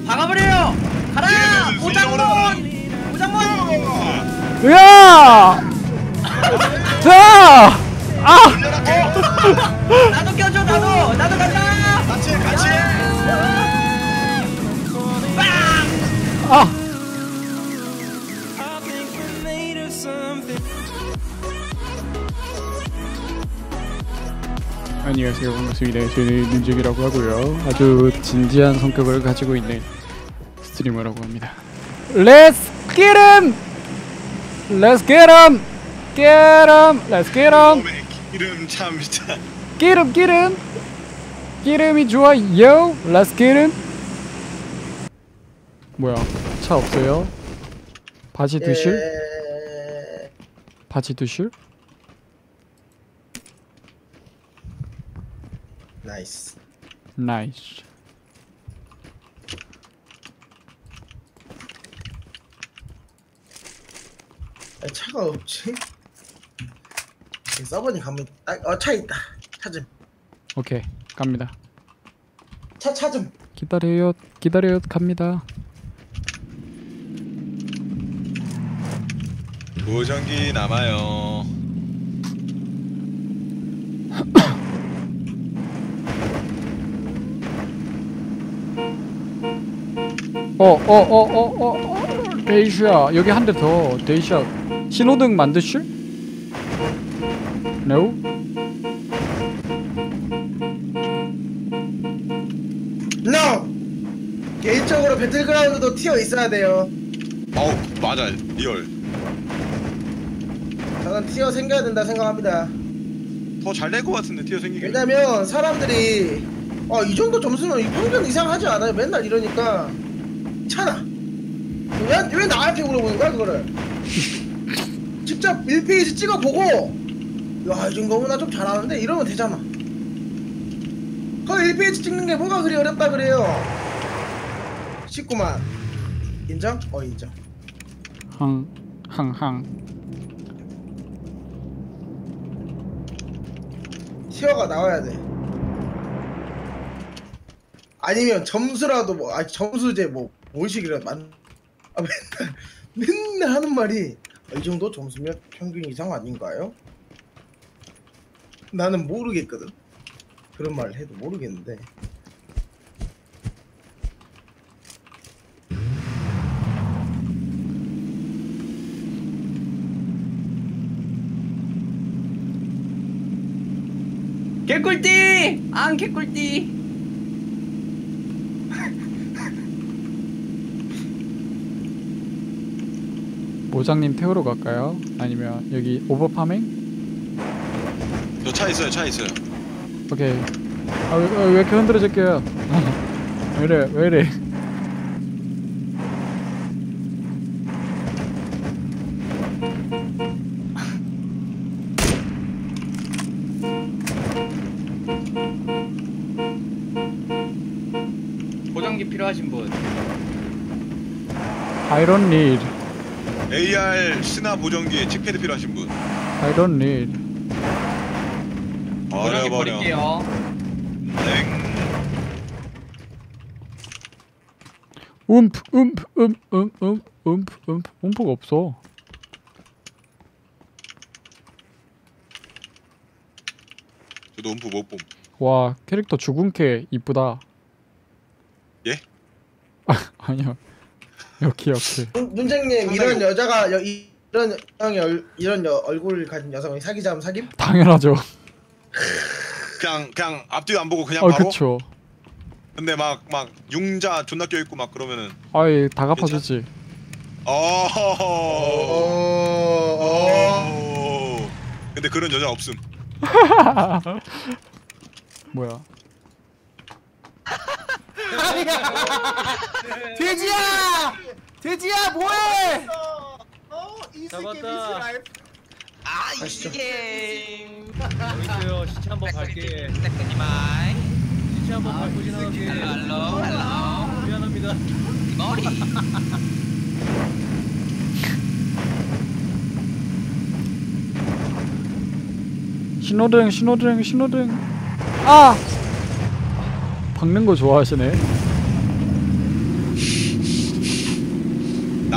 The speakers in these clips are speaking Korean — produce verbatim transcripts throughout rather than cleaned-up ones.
박아버려요. 가라 오장몬. 오장몬. 으아! 자! 아! 나도 껴줘 나도 나도 간다. 같이 같이. 빵. 아! 안녕하세요, 반갑습니다. 저는 민정이라고 하고요. 아주 진지한 성격을 가지고 있는 스트리머라고 합니다. Let's get 'em! Let's get 'em! Get 'em! Let's get 'em! 이름 참 진짜. Get 'em! Get 'em! Get 'em이 좋아요! Let's get 'em! 뭐야? 차 없어요? 바지 두실? 예... 바지 두실? 나이스. 나이스. 아, 차가 없지? 서버니 가면 아, 어, 차 있다. 찾음. 오케이, 갑니다. 차 찾음. 기다려요, 기다려요, 갑니다. 보정기 남아요. 어, 어, 어, 어, 어, 어, 데이샤. 여기 한 대 더. 데이샤. 신호등 만드실? No? No! 개인적으로 배틀그라운드도 티어 있어야 돼요. 어우 맞아 리얼. 저는 티어 생겨야 된다 생각합니다. 더 잘 될 것 같은데 티어 생기게. 왜냐면 사람들이 어, 이 정도 점수면 평균 이상 하지 않아요? 맨날 이러니까 차나. 왜, 왜 나한테 물어보는 거야 그거를? 직접 일 페이지 찍어보고 야, 이 정도면 나 좀 잘하는데 이러면 되잖아. 그 일 페이지 찍는 게 뭐가 그리 어렵다 그래요. 쉽구만. 인정? 어 인정. 항, 항, 항. 티어가 나와야 돼. 아니면 점수라도 뭐, 아 점수제 뭐 뭘식이라도 만. 아 맨날 맨날 하는 말이 이 정도 점수면 평균 이상 아닌가요? 나는 모르겠거든. 그런 말을 해도 모르겠는데. 개꿀띠. 안 개꿀띠. 모장님 태우러 갈까요? 아니면 여기 오버파밍? 저 차 있어요 차 있어요. 오케이. 아, 왜, 왜 이렇게 흔들어질게요? 왜 이래, 왜 이래? 보정기 필요하신 분. I don't need. 에이알 신화 보정기에 칙패드 필요하신 분. I don't need. 보정기 버려 버려. 버릴게요. 땡. 음프, 음프, 음, 음, 음, 음프, 음프, 음프가 없어. 저도 음프 못 봄. 와, 캐릭터 죽은 캐 이쁘다. 예? 아, 아니야. 여기 여기. 문장님 이런 여자가 여, 이런 여성의 얼, 이런 여, 얼굴을 가진 여성이 사귀자면 사김? 당연하죠. 그냥 그냥 앞뒤도 안 보고 그냥 어, 바로. 그쵸. 근데 막 막 융자 존나 껴 있고 막 그러면은. 아이, 다 갚아주지. 어. 어... 어... 근데 그런 여자 없음. 뭐야? 돼지야! 돼지야 뭐해? 어, 잡았다. 아 가시죠. 이게. 여기 있어요. 시체 한번 밟게. 시작하지마. 시체 한번 밟고 지나가게. 할로 할로. 미안합니다. 머리. 신호등, 신호등, 신호등. 아! 박는 거 좋아하시네.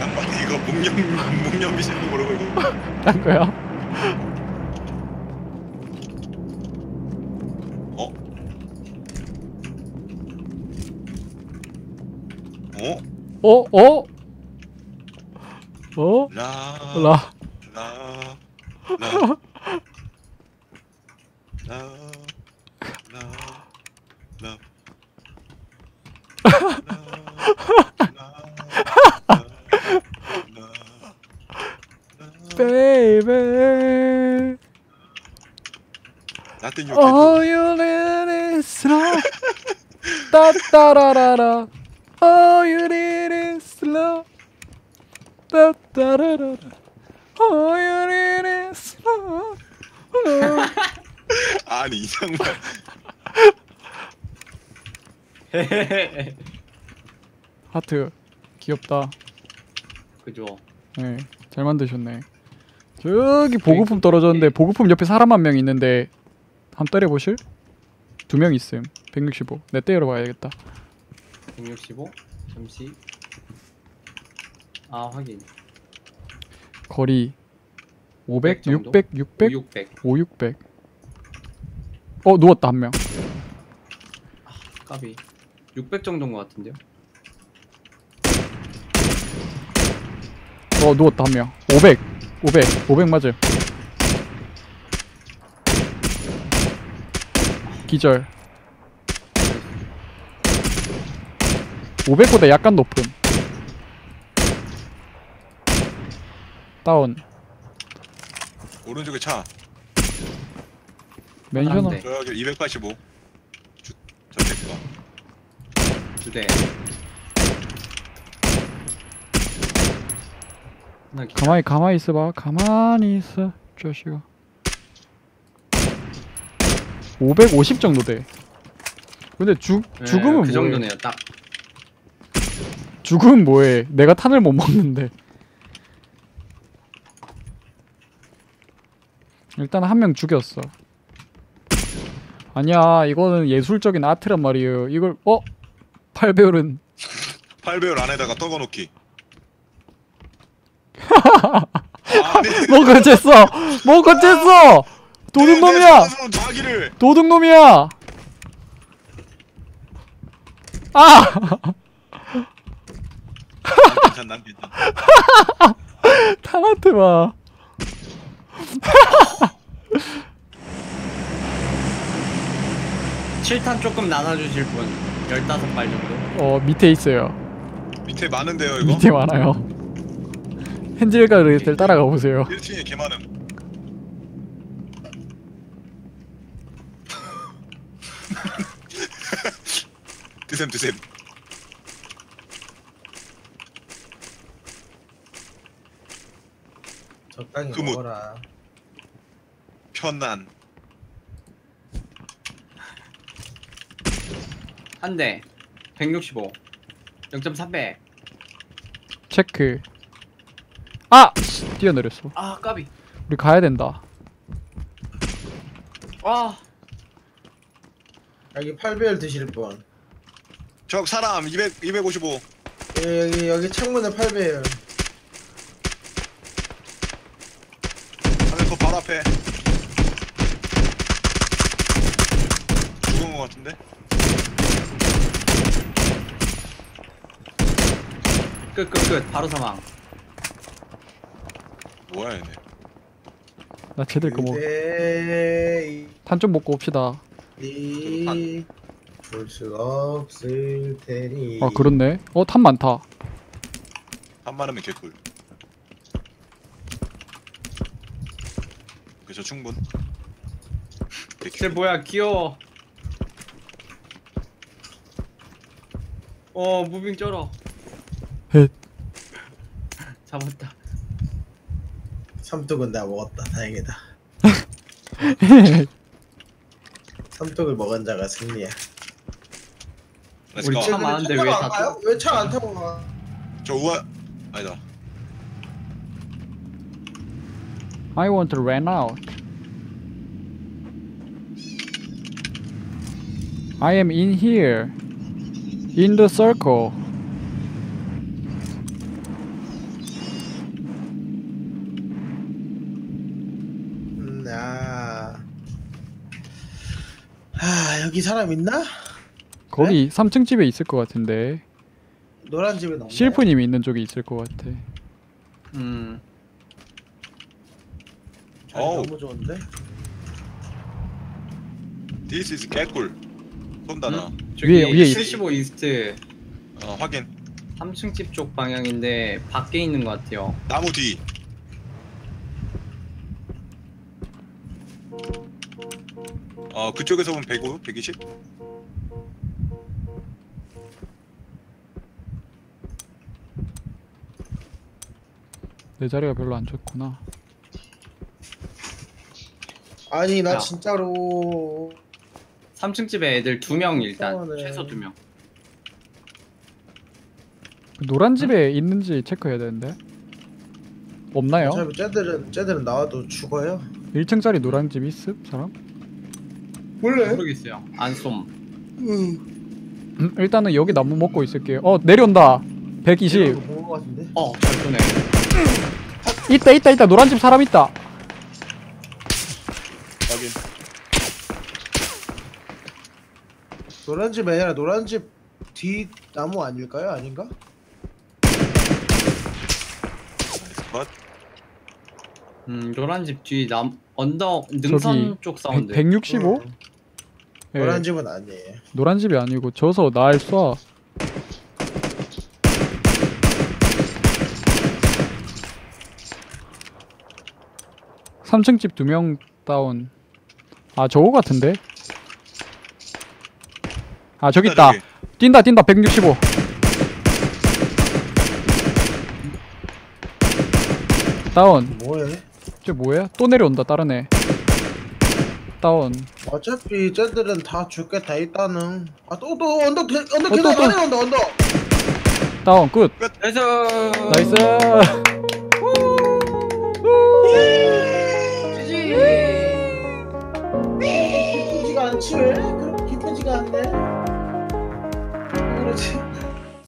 양반이 이거 목련 목련 비시는 모르고 이거. 딴 거야? 어? 어? 어? 어? 어? 라. 라. 라. 라. 라. 라. 라. Baby. Nothing you can Oh, do. you need is love. 따따라라라. Oh, you need is love. 따따라라라. Oh, you need is love. 아니 이 장면. 하트 귀엽다. 그죠. 네, 잘 만드셨네. 저기 보급품 떨어졌는데 보급품 옆에 사람 한 명 있는데 한번 때려보실? 두 명 있음. 백육십오. 내 때려봐야겠다. 백육십오. 잠시. 아 확인. 거리 오백, 정도? 육백, 육백, 육백. 오, 육백. 어 누웠다 한 명. 까비. 육백 정도인 것 같은데요. 어 누웠다 한 명. 오백 오백 오백 맞음. 기절. 오백보다 약간 높음. 다운. 오른쪽에 차. 멘션은 네. 저기 이백팔십오. 주, 저택가. 두 대. 하나 기절. 가만히 가만히 있어봐. 가만히 있어 자식아. 오백오십 정도 돼. 근데 죽 네, 죽음은 그 뭐해? 정도네요. 딱. 죽음은 뭐해? 내가 탄을 못 먹는데. 일단 한 명 죽였어. 아니야, 이거는 예술적인 아트란 말이에요. 이걸 어? 팔 배율은 팔 배율 안에다가 떨궈놓기. 아니. 뭐가 어쨌어? 뭐가 어쨌어? 도둑놈이야! 내 자기를. 도둑놈이야! 아! 괜찮, 난 괜찮. 탄한테 봐. 칠 탄 조금 나눠주실 분. 열다섯 발 정도. 어, 밑에 있어요. 밑에 많은데요 이거? 밑에 많아요. 헨젤과 그레텔 따라가 보세요. 일 층에 개 많음. 드셈 드셈. 적당히 그무. 먹어라. 편안. 한 대. 백육십오. 영 점 삼백. 체크. 아! 씨, 뛰어내렸어. 아, 까비. 우리 가야 된다. 아, 여기 팔 배율 드실 분. 적 사람 이백 이백오십오. 여기 여기, 여기 창문에 팔 배율. 하늘 그 바로 앞에. 죽은 것 같은데? 끝, 끝, 끝. 바로 사망. 뭐야 얘네. 나 쟤들 거 뭐. 그대 탄 좀 먹고 옵시다. 이 볼수 없을 테니. 아, 그렇네. 어, 탄 많다. 한 마리면 개꿀. 그저 충분. 쟤 뭐야, 귀여워. 어, 무빙 쩔어. 헷. 잡았다. 삼뚝은 나 먹었다. 다행이다. 삼뚝을 먹은 자가 승리야. Let's 우리 go. 차 많은데 왜 다 또- 왜 차 안 타고 가? 저 우아 아니다. I want to run out. I am in here. In the circle. 음, 아. 아, 여기 사람 있나? 거기 삼 층 집에 있을 것 같은데. 노란 집에 없네. 실프님이 있는 쪽에 있을 것 같아. 음. 자리 어우. 너무 좋은데? This is 개꿀. 쏜다 나. 음? 저기 위에, 위에 있- 칠십오 이스트 어 확인. 삼 층 집 쪽 방향인데 밖에 있는 것 같아요. 나무 뒤. 어 그쪽에서 보면 백오, 백이십? 내 자리가 별로 안 좋구나. 아니 나 야. 진짜로 삼 층 집에 애들 두 명 일단 이상하네. 최소 두 명. 그 노란 집에 있는지 체크해야 되는데. 없나요? 어차피 쟤들은 쟤들은 나와도 죽어요. 일 층짜리 노란 집 있음? 사람? 몰래? 모르겠어요. 안 쏨. 응. 음, 일단은 여기 나무 먹고 있을게요. 어, 내려온다. 백이십. 본거 같은데? 어, 잘 쏘네. 있다 있다 있다. 노란 집 사람 있다. 확인. 노란 집 아니라 노란 집 뒤 나무 아닐까요? 아닌가? 컷. 음 노란 집 뒤 남 언덕 능선 저기 쪽 사운드. 백육십오? 응. 예, 노란 집은 아니에요. 노란 집이 아니고 저서 날 쏴. 삼 층 집 두 명 다운. 아 저거 같은데? 아 저기 있다. 저기. 뛴다 뛴다 백육십오. 다운. 뭐해? 저 뭐야? 또 내려온다 다른 애. 다운. 어차피 쟤들은 다 줄 게 다 있다는. 아 또 또 언덕 개- 언덕 어, 계단 또, 또. 아래 온다 언덕. 다운 끝. 나이스. 나이스. 기쁘지가 않지 왜? 그렇게 기쁘지가 않네. 그렇지.